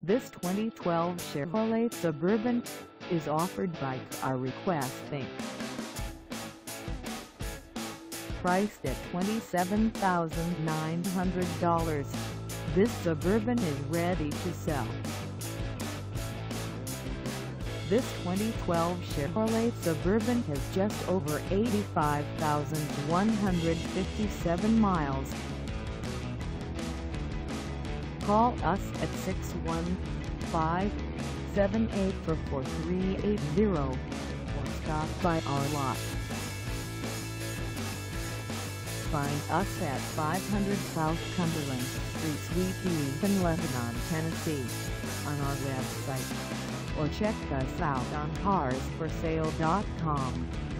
This 2012 Chevrolet Suburban is offered by Car Request Inc. Priced at $27,900, this Suburban is ready to sell. This 2012 Chevrolet Suburban has just over 85,157 miles. Call us at 615-784-4380 or stop by our lot. Find us at 500 South Cumberland St, Suite D Lebanon, Tennessee on our website, or check us out on carsforsale.com.